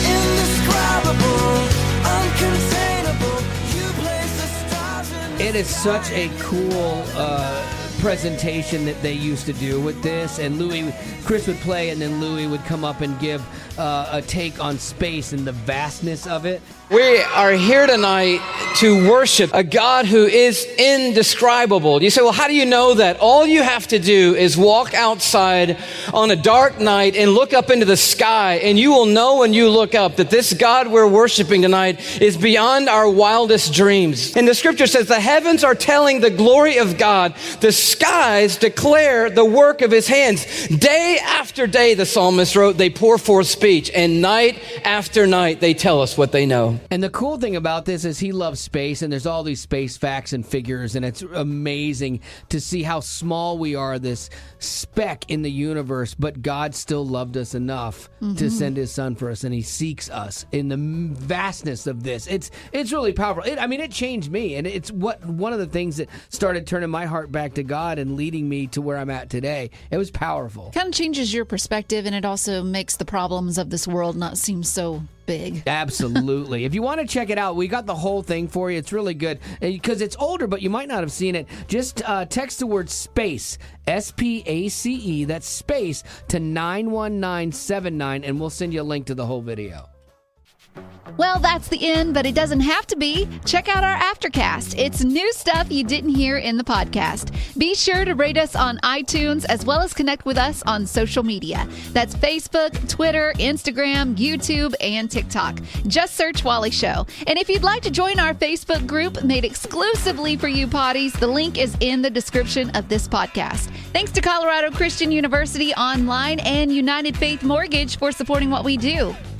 Indescribable, uncontainable, you place the stars in. It is such a cool presentation that they used to do with this, and Chris would play, and then Louis would come up and give a take on space and the vastness of it. We are here tonight to worship a God who is indescribable. You say, well, how do you know that? All you have to do is walk outside on a dark night and look up into the sky, and you will know when you look up that this God we're worshiping tonight is beyond our wildest dreams. And the scripture says the heavens are telling the glory of God. The skies declare the work of his hands. Day after day, the psalmist wrote, they pour forth speech. speech. And night after night, they tell us what they know. And the cool thing about this is he loves space, and there's all these space facts and figures, and it's amazing to see how small we are, this speck in the universe, but God still loved us enough to send his son for us, and he seeks us in the vastness of this. It's really powerful. It changed me, and it's one of the things that started turning my heart back to God and leading me to where I'm at today. It was powerful. Kind of changes your perspective, and it also makes the problems of this world not seem so big. Absolutely. If you want to check it out, we got the whole thing for you. It's really good because it's older, but you might not have seen it. Just text the word SPACE, SPACE, that's space, to 91979, and we'll send you a link to the whole video. Well, that's the end, but it doesn't have to be. Check out our Aftercast. It's new stuff you didn't hear in the podcast. Be sure to rate us on iTunes as well as connect with us on social media. That's Facebook, Twitter, Instagram, YouTube, and TikTok. Just search Wally Show. And if you'd like to join our Facebook group made exclusively for you potties, the link is in the description of this podcast. Thanks to Colorado Christian University Online and United Faith Mortgage for supporting what we do.